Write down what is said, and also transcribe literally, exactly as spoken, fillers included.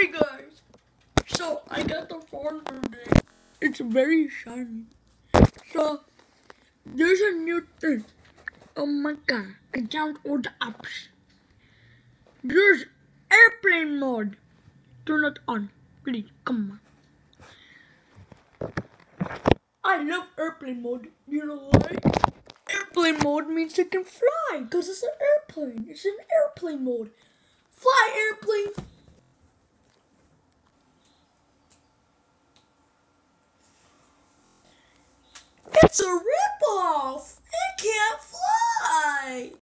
Hey guys, so I got the phone today. It's very shiny. So there's a new thing. Oh my god, I downloaded all the apps. There's airplane mode. Turn it on, please. Come on. I love airplane mode. You know why? Airplane mode means you can fly, cause it's an airplane. It's an airplane mode. Fly airplane. It's a ripoff! It can't fly!